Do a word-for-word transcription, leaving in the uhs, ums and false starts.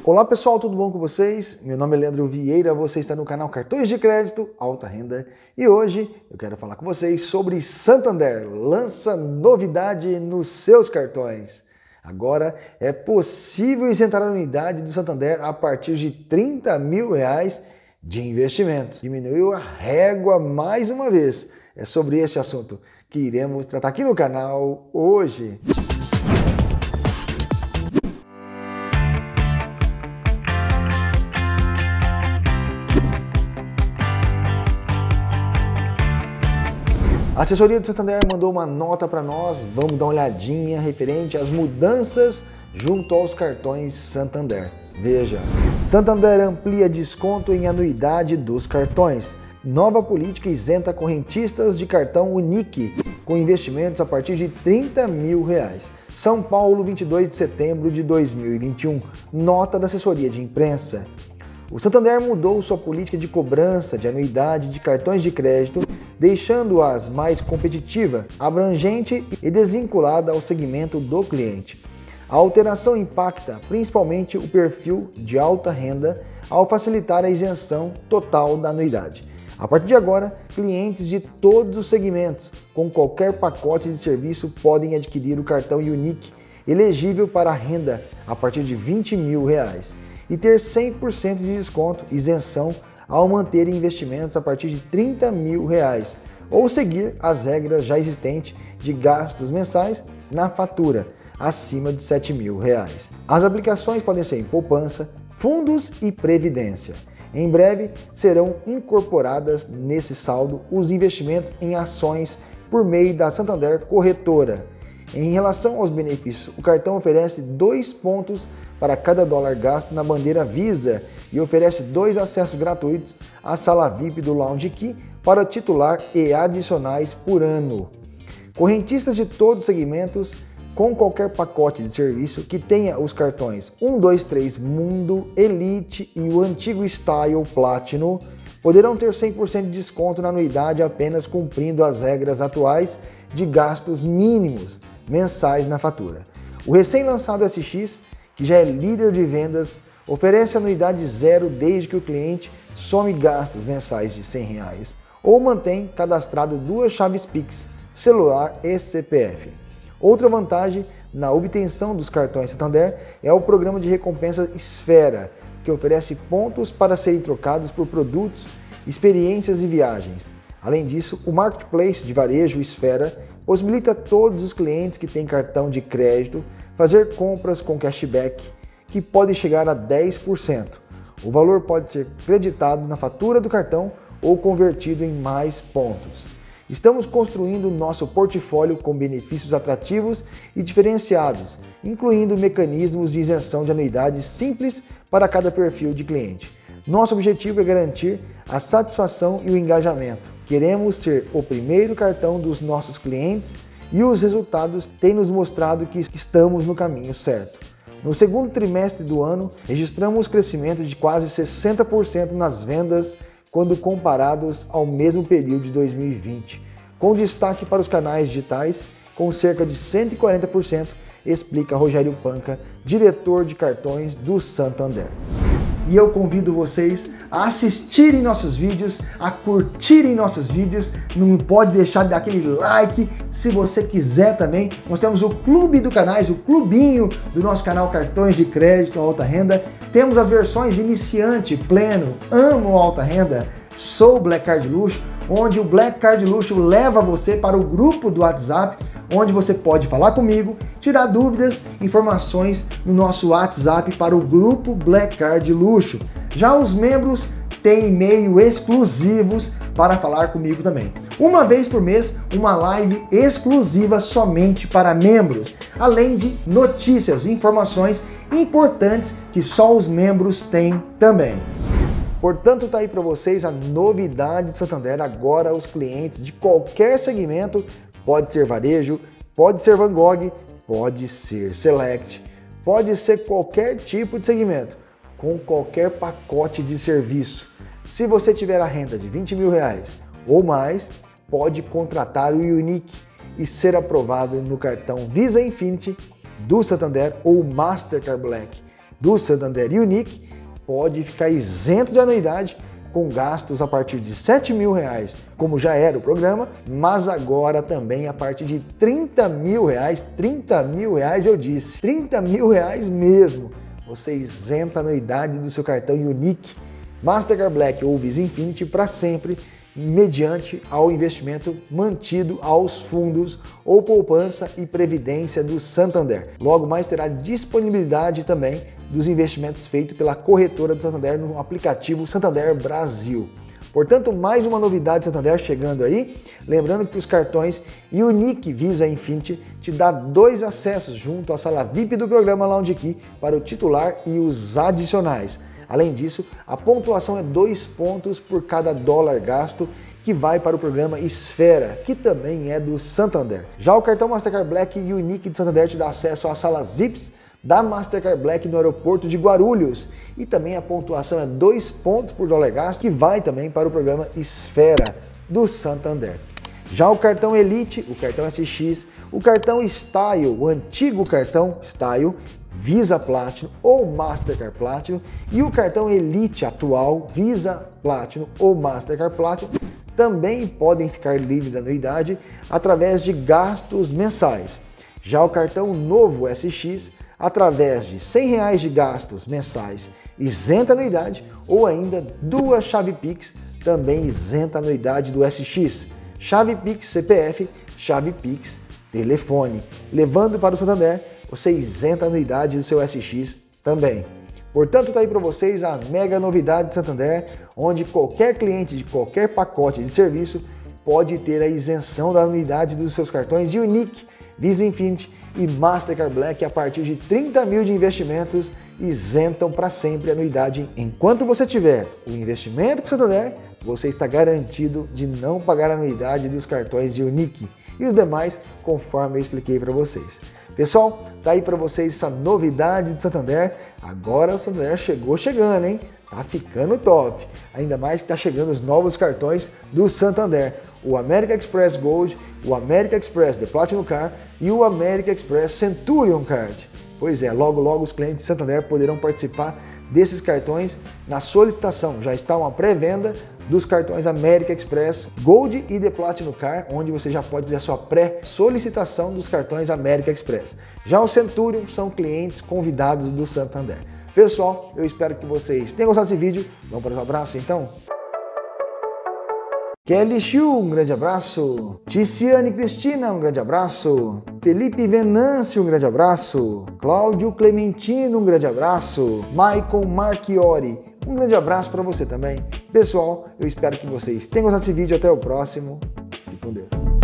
Olá pessoal, tudo bom com vocês? Meu nome é Leandro Vieira, você está no canal Cartões de Crédito Alta Renda e hoje eu quero falar com vocês sobre Santander. Lança novidade nos seus cartões. Agora é possível isentar a anuidade do Santander a partir de trinta mil reais de investimentos. Diminuiu a régua mais uma vez. É sobre este assunto que iremos tratar aqui no canal hoje. A assessoria do Santander mandou uma nota para nós, vamos dar uma olhadinha referente às mudanças junto aos cartões Santander. Veja, Santander amplia desconto em anuidade dos cartões. Nova política isenta correntistas de cartão Unique com investimentos a partir de trinta mil reais. São Paulo, vinte e dois de setembro de dois mil e vinte e um. Nota da assessoria de imprensa. O Santander mudou sua política de cobrança de anuidade de cartões de crédito, deixando-as mais competitiva, abrangente e desvinculada ao segmento do cliente. A alteração impacta principalmente o perfil de alta renda ao facilitar a isenção total da anuidade. A partir de agora, clientes de todos os segmentos, com qualquer pacote de serviço, podem adquirir o cartão Unique, elegível para a renda a partir de vinte mil reais. E ter cem por cento de desconto, isenção, ao manter investimentos a partir de trinta mil reais, ou seguir as regras já existentes de gastos mensais na fatura, acima de sete mil reais. As aplicações podem ser em poupança, fundos e previdência. Em breve serão incorporadas nesse saldo os investimentos em ações por meio da Santander Corretora. Em relação aos benefícios, o cartão oferece dois pontos para cada dólar gasto na bandeira Visa e oferece dois acessos gratuitos à sala V I P do Lounge Key para o titular e adicionais por ano. Correntistas de todos os segmentos com qualquer pacote de serviço que tenha os cartões um, dois, três Mundo, Elite e o antigo Style Platinum poderão ter cem por cento de desconto na anuidade apenas cumprindo as regras atuais de gastos mínimos mensais na fatura. O recém-lançado S X, que já é líder de vendas, oferece anuidade zero desde que o cliente some gastos mensais de cem reais ou mantém cadastrado duas chaves Pix, celular e C P F. Outra vantagem na obtenção dos cartões Santander é o programa de recompensa Esfera, que oferece pontos para serem trocados por produtos, experiências e viagens. Além disso, o Marketplace de varejo Esfera possibilita a todos os clientes que têm cartão de crédito fazer compras com cashback, que pode chegar a dez por cento. O valor pode ser creditado na fatura do cartão ou convertido em mais pontos. Estamos construindo nosso portfólio com benefícios atrativos e diferenciados, incluindo mecanismos de isenção de anuidades simples para cada perfil de cliente. Nosso objetivo é garantir a satisfação e o engajamento. Queremos ser o primeiro cartão dos nossos clientes e os resultados têm nos mostrado que estamos no caminho certo. No segundo trimestre do ano, registramos crescimento de quase sessenta por cento nas vendas quando comparados ao mesmo período de dois mil e vinte, com destaque para os canais digitais, com cerca de cento e quarenta por cento, explica Rogério Panca, diretor de cartões do Santander. E eu convido vocês a assistirem nossos vídeos, a curtirem nossos vídeos, não pode deixar de dar aquele like, se você quiser também. Nós temos o clube do canais, o clubinho do nosso canal Cartões de Crédito Alta Renda. Temos as versões iniciante, pleno, amo alta renda, sou Black Card Luxo, onde o Black Card Luxo leva você para o grupo do WhatsApp, onde você pode falar comigo, tirar dúvidas, informações no nosso WhatsApp para o grupo Black Card Luxo. Já os membros têm e-mail exclusivos para falar comigo também. Uma vez por mês, uma live exclusiva somente para membros, além de notícias e informações importantes que só os membros têm também. Portanto, tá aí para vocês a novidade do Santander. Agora os clientes de qualquer segmento, pode ser varejo, pode ser Van Gogh, pode ser Select, pode ser qualquer tipo de segmento, com qualquer pacote de serviço. Se você tiver a renda de vinte mil reais ou mais, pode contratar o Unique e ser aprovado no cartão Visa Infinity do Santander ou Mastercard Black. do Santander e Unique pode ficar isento de anuidade com gastos a partir de sete mil reais, como já era o programa, mas agora também a partir de trinta mil reais, trinta mil reais eu disse, trinta mil reais mesmo, você isenta a anuidade do seu cartão Unique, Mastercard Black ou Visa Infinity para sempre, mediante ao investimento mantido aos fundos ou poupança e previdência do Santander. Logo mais terá disponibilidade também dos investimentos feitos pela corretora do Santander no aplicativo Santander Brasil. Portanto, mais uma novidade Santander chegando aí. Lembrando que os cartões Unique Visa Infinity te dá dois acessos junto à sala V I P do programa Lounge Key para o titular e os adicionais. Além disso, a pontuação é dois pontos por cada dólar gasto que vai para o programa Esfera, que também é do Santander. Já o cartão Mastercard Black e Unique de Santander te dá acesso às salas V I Ps da Mastercard Black no aeroporto de Guarulhos. E também a pontuação é dois pontos por dólar gasto, que vai também para o programa Esfera do Santander. Já o cartão Elite, o cartão S X, o cartão Style, o antigo cartão Style, Visa Platinum ou Mastercard Platinum e o cartão Elite atual, Visa Platinum ou Mastercard Platinum, também podem ficar livres da anuidade através de gastos mensais. Já o cartão novo S X, através de cem reais de gastos mensais, isenta a anuidade, ou ainda duas chave Pix, também isenta a anuidade do S X. Chave Pix C P F, chave Pix telefone. Levando para o Santander, você isenta a anuidade do seu S X também. Portanto, está aí para vocês a mega novidade de Santander, onde qualquer cliente de qualquer pacote de serviço pode ter a isenção da anuidade dos seus cartões Unique, Visa Infinity e Mastercard Black a partir de trinta mil de investimentos, isentam para sempre a anuidade. Enquanto você tiver o investimento com o Santander, você está garantido de não pagar a anuidade dos cartões Unique e os demais, conforme eu expliquei para vocês. Pessoal, tá aí para vocês essa novidade de Santander. Agora o Santander chegou chegando, hein? Tá ficando top. Ainda mais que tá chegando os novos cartões do Santander. O American Express Gold, o American Express The Platinum Card e o American Express Centurion Card. Pois é, logo logo os clientes de Santander poderão participar desses cartões na solicitação. Já está uma pré-venda dos cartões American Express Gold e The Platinum Card, onde você já pode fazer a sua pré-solicitação dos cartões American Express. Já o Centurion são clientes convidados do Santander. Pessoal, eu espero que vocês tenham gostado desse vídeo. Vamos para o abraço então? Kelly Chu, um grande abraço. Ticiane Cristina, um grande abraço. Felipe Venâncio, um grande abraço. Cláudio Clementino, um grande abraço. Michael Marchiori, um grande abraço para você também. Pessoal, eu espero que vocês tenham gostado desse vídeo. Até o próximo. Fique com Deus.